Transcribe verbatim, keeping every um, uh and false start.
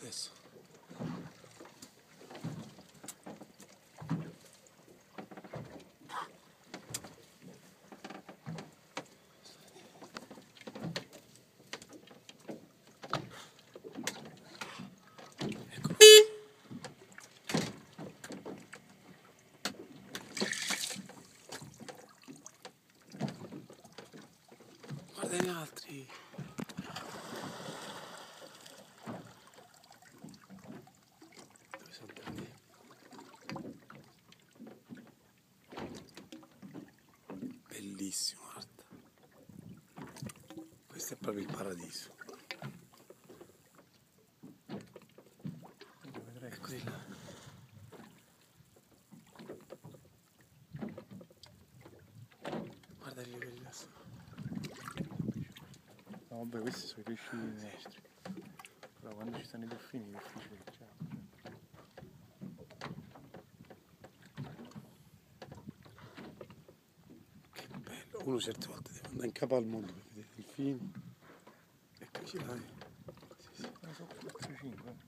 adesso. Ecco. Guarda gli altri. Dove sono andati? Bellissimo, guarda. Questo è proprio il paradiso. Eccoli là. Guarda lì quelli là. No, vabbè, questi sono i pesci nestri. Però quando ci stanno i delfini è difficile che c'è. Che bello. Uno certe volte deve andare in capo al mondo per vedere i delfini. Eccoci là. Sì, sì, ne so quattro cinque.